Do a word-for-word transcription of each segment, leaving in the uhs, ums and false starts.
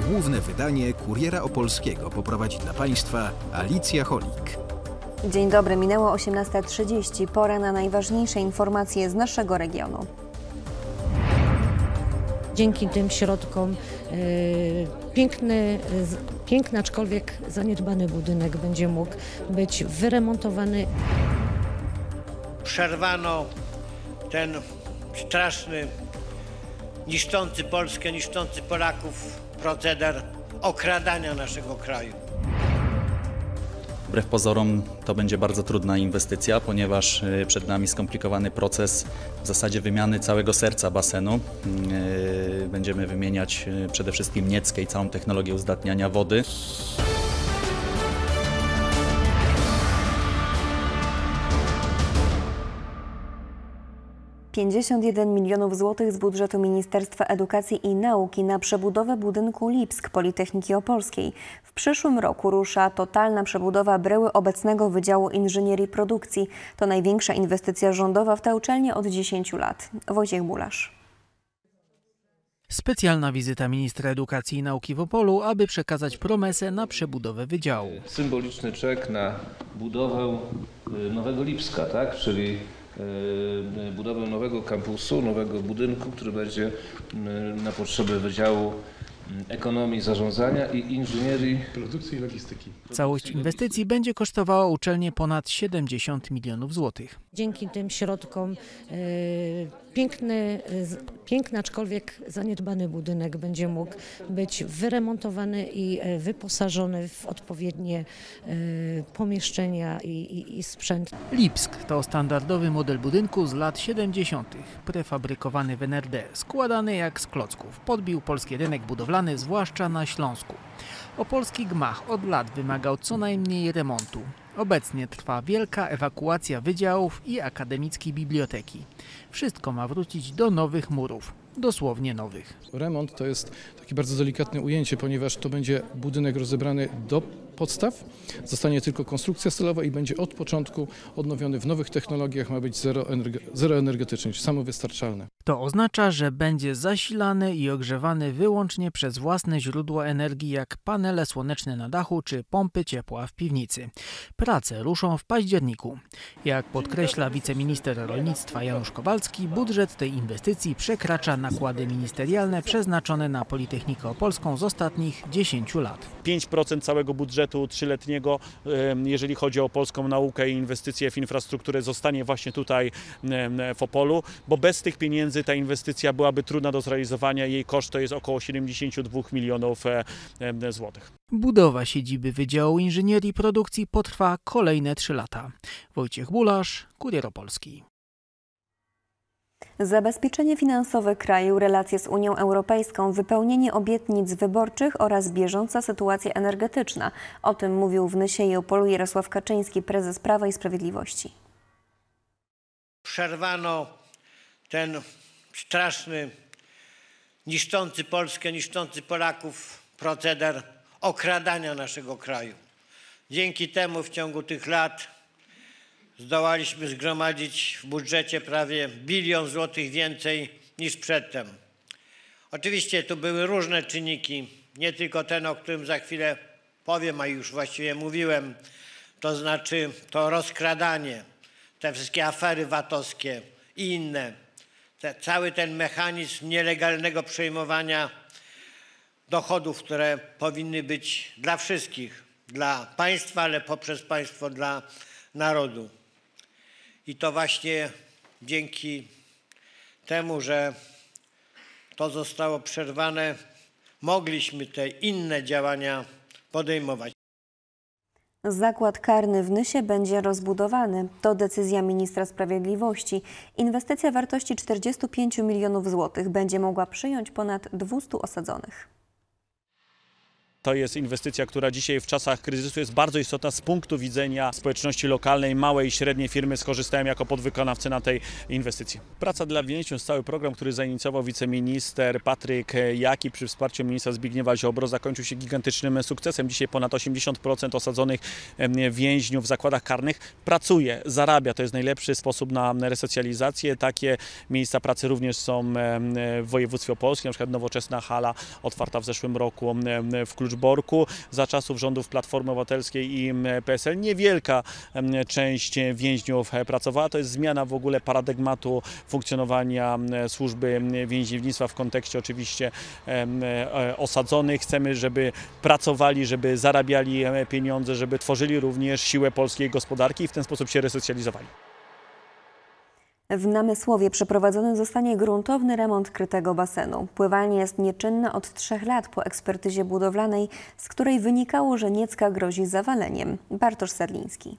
Główne wydanie Kuriera Opolskiego poprowadzi dla Państwa Alicja Cholik. Dzień dobry, minęło osiemnasta trzydzieści. Pora na najważniejsze informacje z naszego regionu. Dzięki tym środkom yy, piękny, piękny, aczkolwiek zaniedbany budynek będzie mógł być wyremontowany. Przerwano ten straszny, niszczący Polskę, niszczący Polaków proceder okradania naszego kraju. Wbrew pozorom to będzie bardzo trudna inwestycja, ponieważ przed nami skomplikowany proces w zasadzie wymiany całego serca basenu. Będziemy wymieniać przede wszystkim nieckę i całą technologię uzdatniania wody. pięćdziesiąt jeden milionów złotych z budżetu Ministerstwa Edukacji i Nauki na przebudowę budynku Lipsk Politechniki Opolskiej. W przyszłym roku rusza totalna przebudowa bryły obecnego Wydziału Inżynierii Produkcji. To największa inwestycja rządowa w tę uczelnię od dziesięciu lat. Wojciech Bulasz. Specjalna wizyta ministra edukacji i nauki w Opolu, aby przekazać promesę na przebudowę wydziału. Symboliczny czek na budowę nowego Lipska, tak? Czyli budowę nowego kampusu, nowego budynku, który będzie na potrzeby Wydziału Ekonomii, Zarządzania i Inżynierii Produkcji i Logistyki. Całość inwestycji będzie kosztowała uczelnię ponad siedemdziesiąt milionów złotych. Dzięki tym środkom yy, piękny, piękny, aczkolwiek zaniedbany budynek będzie mógł być wyremontowany i wyposażony w odpowiednie yy, pomieszczenia i, i, i sprzęt. Lipsk to standardowy model budynku z lat siedemdziesiątych. Prefabrykowany w N R D, składany jak z klocków. Podbił polski rynek budowlany, zwłaszcza na Śląsku. Opolski gmach od lat wymagał co najmniej remontu. Obecnie trwa wielka ewakuacja wydziałów i akademickiej biblioteki. Wszystko ma wrócić do nowych murów, dosłownie nowych. Remont to jest takie bardzo delikatne ujęcie, ponieważ to będzie budynek rozebrany do podstaw, zostanie tylko konstrukcja stylowa i będzie od początku odnowiony w nowych technologiach, ma być zeroenergetyczny, czyli samowystarczalny. To oznacza, że będzie zasilany i ogrzewany wyłącznie przez własne źródła energii, jak panele słoneczne na dachu czy pompy ciepła w piwnicy. Prace ruszą w październiku. Jak podkreśla wiceminister rolnictwa Janusz Kowalski, budżet tej inwestycji przekracza nakłady ministerialne przeznaczone na Politechnikę Opolską z ostatnich dziesięciu lat. pięć procent całego budżetu trzyletniego, jeżeli chodzi o polską naukę i inwestycje w infrastrukturę, zostanie właśnie tutaj w Opolu, bo bez tych pieniędzy ta inwestycja byłaby trudna do zrealizowania. Jej koszt to jest około siedemdziesiąt dwa milionów złotych. Budowa siedziby Wydziału Inżynierii Produkcji potrwa kolejne trzy lata. Wojciech Bulasz, Kurier Opolski. Zabezpieczenie finansowe kraju, relacje z Unią Europejską, wypełnienie obietnic wyborczych oraz bieżąca sytuacja energetyczna. O tym mówił w Nysie i Opolu Jarosław Kaczyński, prezes Prawa i Sprawiedliwości. Przerwano ten straszny, niszczący Polskę, niszczący Polaków proceder okradania naszego kraju. Dzięki temu w ciągu tych lat zdołaliśmy zgromadzić w budżecie prawie bilion złotych więcej niż przedtem. Oczywiście tu były różne czynniki, nie tylko ten, o którym za chwilę powiem, a już właściwie mówiłem, to znaczy to rozkradanie, te wszystkie afery VAT-owskie i inne, te, cały ten mechanizm nielegalnego przejmowania dochodów, które powinny być dla wszystkich, dla państwa, ale poprzez państwo dla narodu. I to właśnie dzięki temu, że to zostało przerwane, mogliśmy te inne działania podejmować. Zakład karny w Nysie będzie rozbudowany. To decyzja ministra sprawiedliwości. Inwestycja wartości czterdziestu pięciu milionów złotych będzie mogła przyjąć ponad dwustu osadzonych. To jest inwestycja, która dzisiaj w czasach kryzysu jest bardzo istotna z punktu widzenia społeczności lokalnej. Małe i średnie firmy skorzystają jako podwykonawcy na tej inwestycji. Praca dla więźniów, cały program, który zainicjował wiceminister Patryk Jaki przy wsparciu ministra Zbigniewa Ziobro, zakończył się gigantycznym sukcesem. Dzisiaj ponad osiemdziesiąt procent osadzonych więźniów w zakładach karnych pracuje, zarabia. To jest najlepszy sposób na resocjalizację. Takie miejsca pracy również są w województwie opolskim, na przykład nowoczesna hala otwarta w zeszłym roku w Kluczborku. Za czasów rządów Platformy Obywatelskiej i P S L niewielka część więźniów pracowała. To jest zmiana w ogóle paradygmatu funkcjonowania służby więziennictwa w kontekście oczywiście osadzonych. Chcemy, żeby pracowali, żeby zarabiali pieniądze, żeby tworzyli również siłę polskiej gospodarki i w ten sposób się resocjalizowali. W Namysłowie przeprowadzony zostanie gruntowny remont krytego basenu. Pływalnia jest nieczynna od trzech lat po ekspertyzie budowlanej, z której wynikało, że Niecka grozi zawaleniem. Bartosz Sadliński.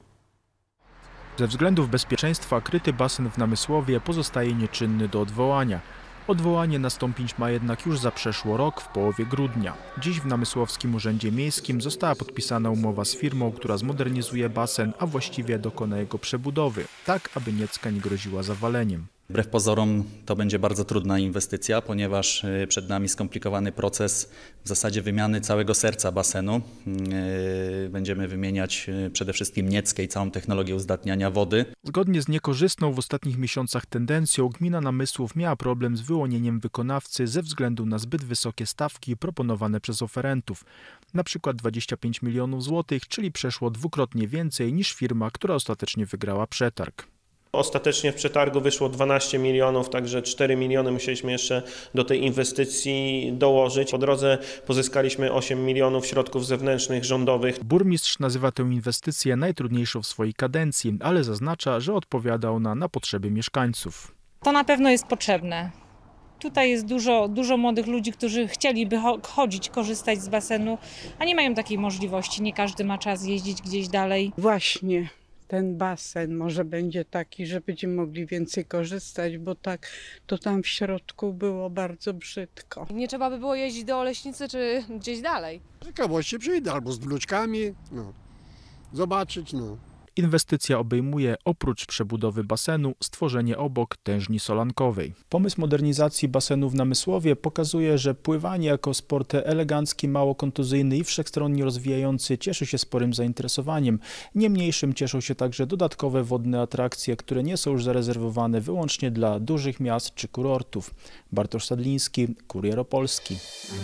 Ze względów bezpieczeństwa kryty basen w Namysłowie pozostaje nieczynny do odwołania. Odwołanie nastąpić ma jednak już za przeszło rok, w połowie grudnia. Dziś w Namysłowskim Urzędzie Miejskim została podpisana umowa z firmą, która zmodernizuje basen, a właściwie dokona jego przebudowy, tak aby Niecka nie groziła zawaleniem. Wbrew pozorom to będzie bardzo trudna inwestycja, ponieważ przed nami skomplikowany proces w zasadzie wymiany całego serca basenu. Będziemy wymieniać przede wszystkim Nieckę i całą technologię uzdatniania wody. Zgodnie z niekorzystną w ostatnich miesiącach tendencją gmina Namysłów miała problem z wyłonieniem wykonawcy ze względu na zbyt wysokie stawki proponowane przez oferentów. Na przykład dwadzieścia pięć milionów złotych, czyli przeszło dwukrotnie więcej niż firma, która ostatecznie wygrała przetarg. Ostatecznie w przetargu wyszło dwanaście milionów, także cztery miliony musieliśmy jeszcze do tej inwestycji dołożyć. Po drodze pozyskaliśmy osiem milionów środków zewnętrznych, rządowych. Burmistrz nazywa tę inwestycję najtrudniejszą w swojej kadencji, ale zaznacza, że odpowiada ona na potrzeby mieszkańców. To na pewno jest potrzebne. Tutaj jest dużo, dużo młodych ludzi, którzy chcieliby chodzić, korzystać z basenu, a nie mają takiej możliwości. Nie każdy ma czas jeździć gdzieś dalej. Właśnie. Ten basen może będzie taki, że będziemy mogli więcej korzystać, bo tak to tam w środku było bardzo brzydko. Nie trzeba by było jeździć do Oleśnicy czy gdzieś dalej. Z ciekawości przyjdę albo z wnuczkami, no, zobaczyć, no. Inwestycja obejmuje oprócz przebudowy basenu stworzenie obok tężni solankowej. Pomysł modernizacji basenu w Namysłowie pokazuje, że pływanie jako sport elegancki, mało kontuzyjny i wszechstronnie rozwijający cieszy się sporym zainteresowaniem. Nie mniejszym cieszą się także dodatkowe wodne atrakcje, które nie są już zarezerwowane wyłącznie dla dużych miast czy kurortów. Bartosz Sadliński, Kurier Opolski.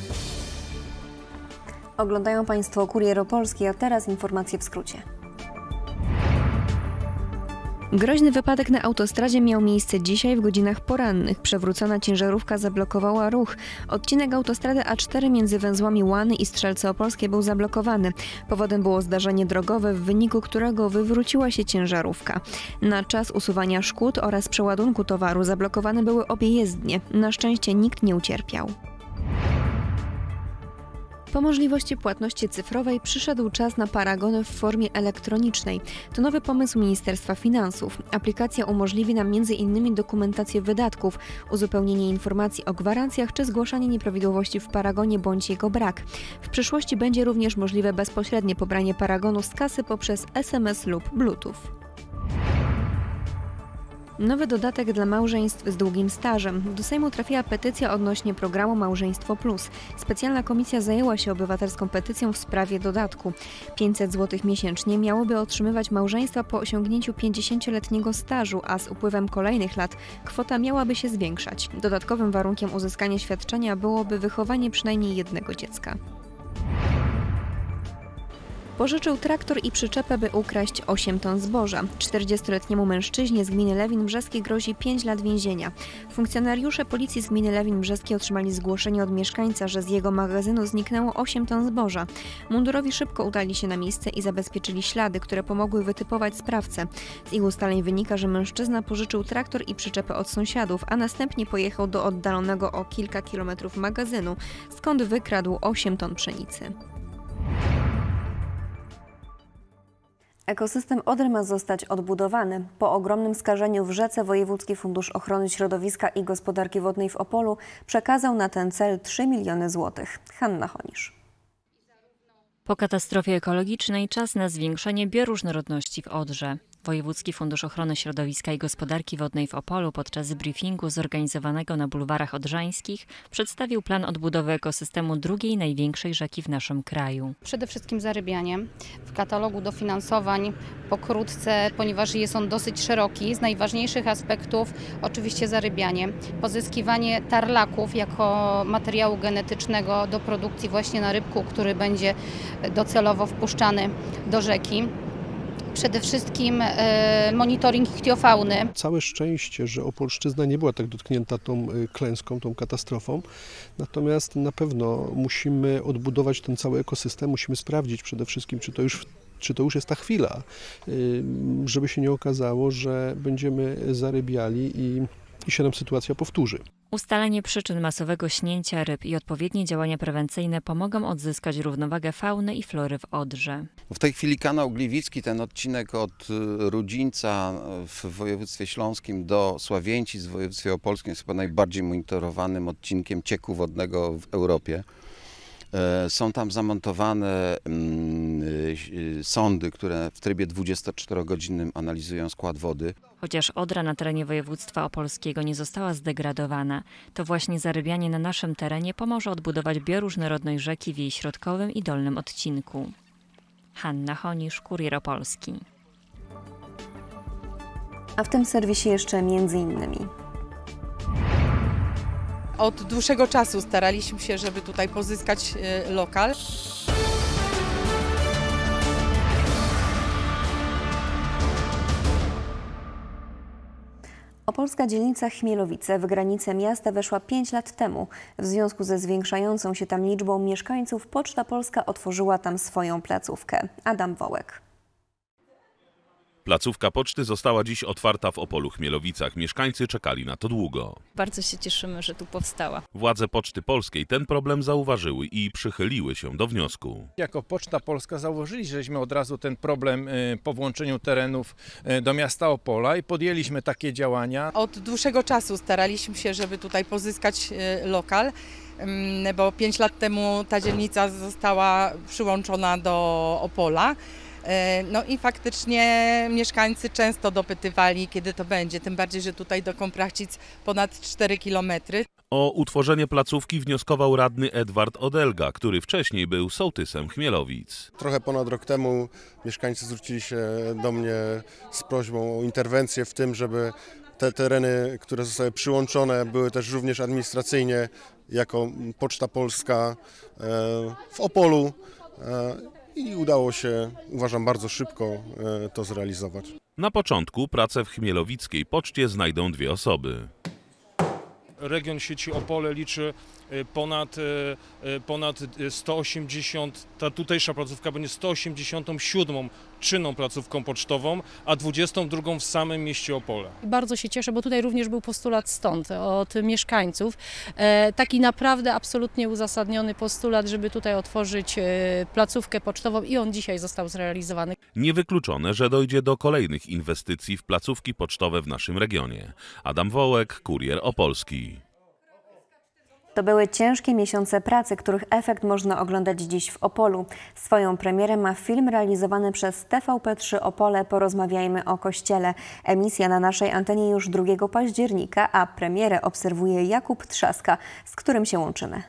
Oglądają Państwo Kurier Opolski, a teraz informacje w skrócie. Groźny wypadek na autostradzie miał miejsce dzisiaj w godzinach porannych. Przewrócona ciężarówka zablokowała ruch. Odcinek autostrady A cztery między węzłami Łany i Strzelce Opolskie był zablokowany. Powodem było zdarzenie drogowe, w wyniku którego wywróciła się ciężarówka. Na czas usuwania szkód oraz przeładunku towaru zablokowane były obie jezdnie. Na szczęście nikt nie ucierpiał. Po możliwości płatności cyfrowej przyszedł czas na paragony w formie elektronicznej. To nowy pomysł Ministerstwa Finansów. Aplikacja umożliwi nam między innymi dokumentację wydatków, uzupełnienie informacji o gwarancjach czy zgłaszanie nieprawidłowości w paragonie bądź jego brak. W przyszłości będzie również możliwe bezpośrednie pobranie paragonu z kasy poprzez S M S lub Bluetooth. Nowy dodatek dla małżeństw z długim stażem. Do Sejmu trafiła petycja odnośnie programu Małżeństwo Plus. Specjalna komisja zajęła się obywatelską petycją w sprawie dodatku. pięćset złotych miesięcznie miałyby otrzymywać małżeństwa po osiągnięciu pięćdziesięcioletniego stażu, a z upływem kolejnych lat kwota miałaby się zwiększać. Dodatkowym warunkiem uzyskania świadczenia byłoby wychowanie przynajmniej jednego dziecka. Pożyczył traktor i przyczepę, by ukraść osiem ton zboża. czterdziestoletniemu mężczyźnie z gminy Lewin Brzeski grozi pięć lat więzienia. Funkcjonariusze policji z gminy Lewin Brzeski otrzymali zgłoszenie od mieszkańca, że z jego magazynu zniknęło osiem ton zboża. Mundurowi szybko udali się na miejsce i zabezpieczyli ślady, które pomogły wytypować sprawcę. Z ich ustaleń wynika, że mężczyzna pożyczył traktor i przyczepę od sąsiadów, a następnie pojechał do oddalonego o kilka kilometrów magazynu, skąd wykradł osiem ton pszenicy. Ekosystem Odry ma zostać odbudowany. Po ogromnym skażeniu w rzece Wojewódzki Fundusz Ochrony Środowiska i Gospodarki Wodnej w Opolu przekazał na ten cel trzy miliony złotych. Hanna Honisz. Po katastrofie ekologicznej czas na zwiększenie bioróżnorodności w Odrze. Wojewódzki Fundusz Ochrony Środowiska i Gospodarki Wodnej w Opolu podczas briefingu zorganizowanego na bulwarach odrzańskich przedstawił plan odbudowy ekosystemu drugiej największej rzeki w naszym kraju. Przede wszystkim zarybianie. W katalogu dofinansowań pokrótce, ponieważ jest on dosyć szeroki, z najważniejszych aspektów oczywiście zarybianie. Pozyskiwanie tarlaków jako materiału genetycznego do produkcji właśnie na rybku, który będzie docelowo wpuszczany do rzeki. Przede wszystkim monitoring ichthiofauny. Całe szczęście, że Opolszczyzna nie była tak dotknięta tą klęską, tą katastrofą. Natomiast na pewno musimy odbudować ten cały ekosystem, musimy sprawdzić przede wszystkim, czy to już czy to już jest ta chwila, żeby się nie okazało, że będziemy zarybiali i, i się nam sytuacja powtórzy. Ustalenie przyczyn masowego śnięcia ryb i odpowiednie działania prewencyjne pomogą odzyskać równowagę fauny i flory w Odrze. W tej chwili kanał Gliwicki, ten odcinek od Rudzińca w województwie śląskim do Sławięcic w województwie opolskim jest chyba najbardziej monitorowanym odcinkiem cieku wodnego w Europie. Są tam zamontowane sondy, które w trybie dwudziestoczterogodzinnym analizują skład wody. Chociaż Odra na terenie województwa opolskiego nie została zdegradowana, to właśnie zarybianie na naszym terenie pomoże odbudować bioróżnorodność rzeki w jej środkowym i dolnym odcinku. Hanna Honisz, Kurier Opolski. A w tym serwisie jeszcze między innymi. Od dłuższego czasu staraliśmy się, żeby tutaj pozyskać lokal. Opolska dzielnica Chmielowice w granice miasta weszła pięć lat temu. W związku ze zwiększającą się tam liczbą mieszkańców Poczta Polska otworzyła tam swoją placówkę. Adam Wołek. Placówka poczty została dziś otwarta w Opolu Chmielowicach. Mieszkańcy czekali na to długo. Bardzo się cieszymy, że tu powstała. Władze Poczty Polskiej ten problem zauważyły i przychyliły się do wniosku. Jako Poczta Polska zauważyliśmy od razu ten problem po włączeniu terenów do miasta Opola i podjęliśmy takie działania. Od dłuższego czasu staraliśmy się, żeby tutaj pozyskać lokal, bo pięć lat temu ta dzielnica została przyłączona do Opola. No i faktycznie mieszkańcy często dopytywali, kiedy to będzie, tym bardziej, że tutaj do Komprachcic ponad cztery kilometry. O utworzenie placówki wnioskował radny Edward Odelga, który wcześniej był sołtysem Chmielowic. Trochę ponad rok temu mieszkańcy zwrócili się do mnie z prośbą o interwencję w tym, żeby te tereny, które zostały przyłączone, były też również administracyjnie jako Poczta Polska w Opolu. I udało się, uważam, bardzo szybko to zrealizować. Na początku pracę w chmielowickiej poczcie znajdą dwie osoby. Region sieci Opole liczy ponad, ponad sto osiemdziesiąt, ta tutejsza placówka będzie sto osiemdziesiątą siódmą czynną placówką pocztową, a dwudziestą drugą w samym mieście Opole. Bardzo się cieszę, bo tutaj również był postulat stąd, od mieszkańców. Taki naprawdę absolutnie uzasadniony postulat, żeby tutaj otworzyć placówkę pocztową i on dzisiaj został zrealizowany. Niewykluczone, że dojdzie do kolejnych inwestycji w placówki pocztowe w naszym regionie. Adam Wołek, Kurier Opolski. To były ciężkie miesiące pracy, których efekt można oglądać dziś w Opolu. Swoją premierę ma film realizowany przez T V P trzy Opole Porozmawiajmy o Kościele. Emisja na naszej antenie już drugiego października, a premierę obserwuje Jakub Trzaska, z którym się łączymy.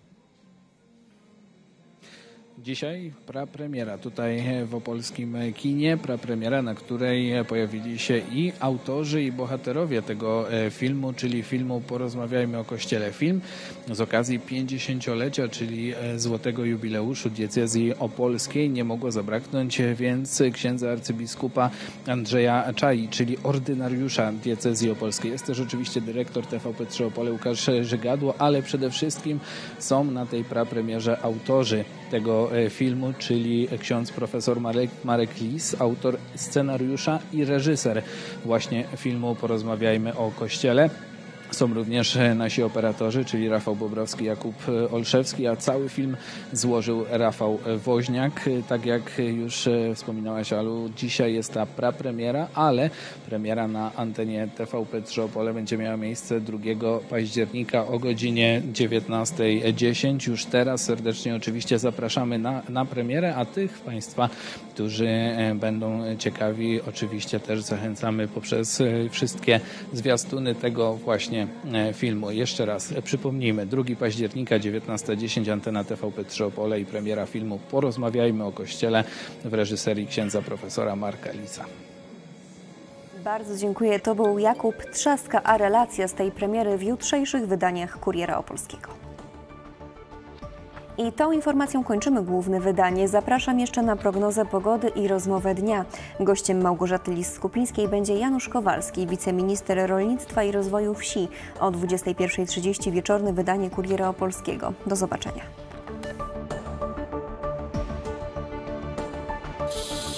Dzisiaj prapremiera tutaj w opolskim kinie, prapremiera, na której pojawili się i autorzy, i bohaterowie tego filmu, czyli filmu Porozmawiajmy o Kościele. Film z okazji pięćdziesięciolecia, czyli złotego jubileuszu diecezji opolskiej nie mogło zabraknąć, więc księdza arcybiskupa Andrzeja Czai, czyli ordynariusza diecezji opolskiej. Jest też oczywiście dyrektor T V P trzy Opole Łukasz Żygadło, ale przede wszystkim są na tej prapremierze autorzy tego filmu, czyli ksiądz profesor Marek, Marek Lis, autor scenariusza i reżyser właśnie filmu Porozmawiajmy o Kościele. Są również nasi operatorzy, czyli Rafał Bobrowski, Jakub Olszewski, a cały film złożył Rafał Woźniak. Tak jak już wspominałaś, Alu, dzisiaj jest ta prapremiera, ale premiera na antenie T V P trzy Opole będzie miała miejsce drugiego października o godzinie dziewiętnasta dziesięć. Już teraz serdecznie oczywiście zapraszamy na, na premierę, a tych Państwa, którzy będą ciekawi, oczywiście też zachęcamy poprzez wszystkie zwiastuny tego właśnie filmu. Jeszcze raz przypomnijmy, drugiego października dziewiętnasta dziesięć, antena T V P trzy Opole i premiera filmu Porozmawiajmy o Kościele w reżyserii księdza profesora Marka Lisa. Bardzo dziękuję. To był Jakub Trzaska, a relacja z tej premiery w jutrzejszych wydaniach Kuriera Opolskiego. I tą informacją kończymy główne wydanie. Zapraszam jeszcze na prognozę pogody i rozmowę dnia. Gościem Małgorzaty Lis-Skupińskiej będzie Janusz Kowalski, wiceminister rolnictwa i rozwoju wsi. O dwudziestej pierwszej trzydzieści wieczorne wydanie Kuriera Opolskiego. Do zobaczenia.